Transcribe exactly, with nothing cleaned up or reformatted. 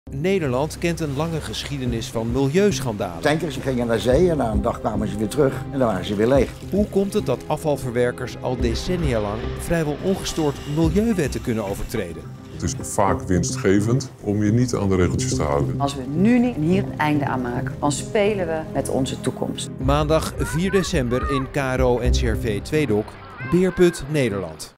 Nederland kent een lange geschiedenis van milieuschandalen. Tankers gingen naar zee en na een dag kwamen ze weer terug en dan waren ze weer leeg. Hoe komt het dat afvalverwerkers al decennia lang vrijwel ongestoord milieuwetten kunnen overtreden? Het is vaak winstgevend om je niet aan de regeltjes te houden. Als we nu niet hier een einde aan maken, dan spelen we met onze toekomst. Maandag vier december in K R O N C R V Tweedok, Beerput Nederland.